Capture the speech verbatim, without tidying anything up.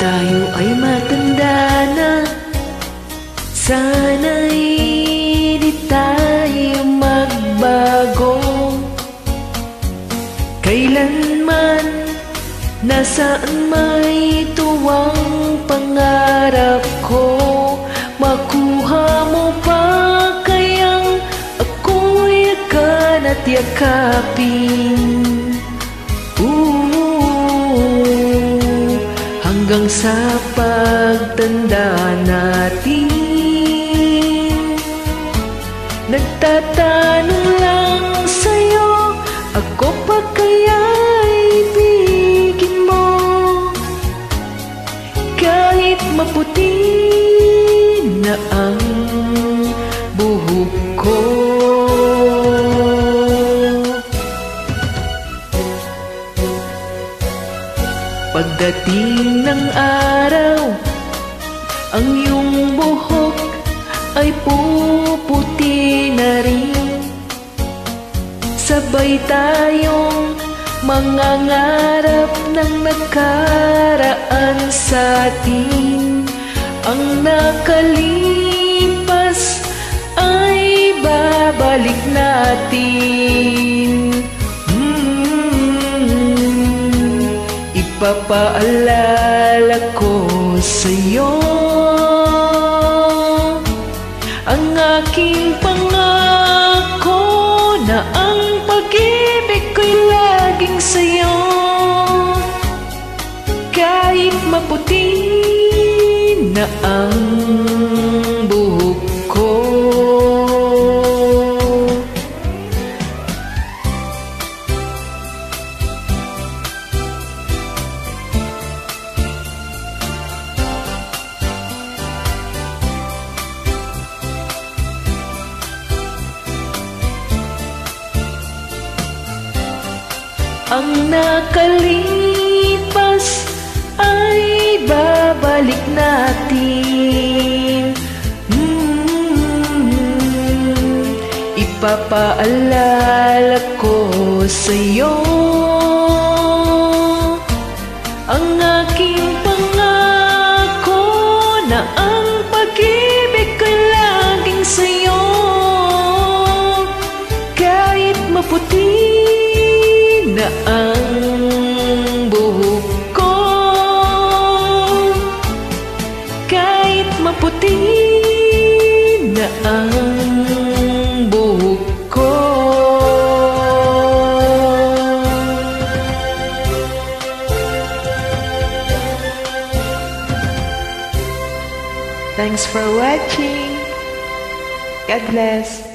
tayo ay matanda na, sana'y di tayo magbago. Kailanman, nasaan may tuwang pangarap ko, makuha mo pa kayang ako'y agad at yakapin. Ooh, hanggang sa pagtanda natin, nagtatanong lang sa'yo, ako pa kaya'y ibigin mo? Kahit maputi na ang buhok ko. Pagdating ng araw, ang iyong buhok ay puputi na rin. Sabay tayong mangangarap ng nakaraan sa atin. Ang nakalipas ay babalik natin. hmm, Ipapaalala ko sa'yo ang aking pangako na ang pag-ibig ko'y laging sa'yo. Kahit maputi na ang buhok ko. Ang nakalipas ay babalik natin. hmm, Ipapaalala ko sa'yo ang aking pangako na ang pag-ibig ko'y laging sa'yo. Kahit maputi na ang buhok ko, kahit maputi na ang buhok ko. Thanks for watching. God bless.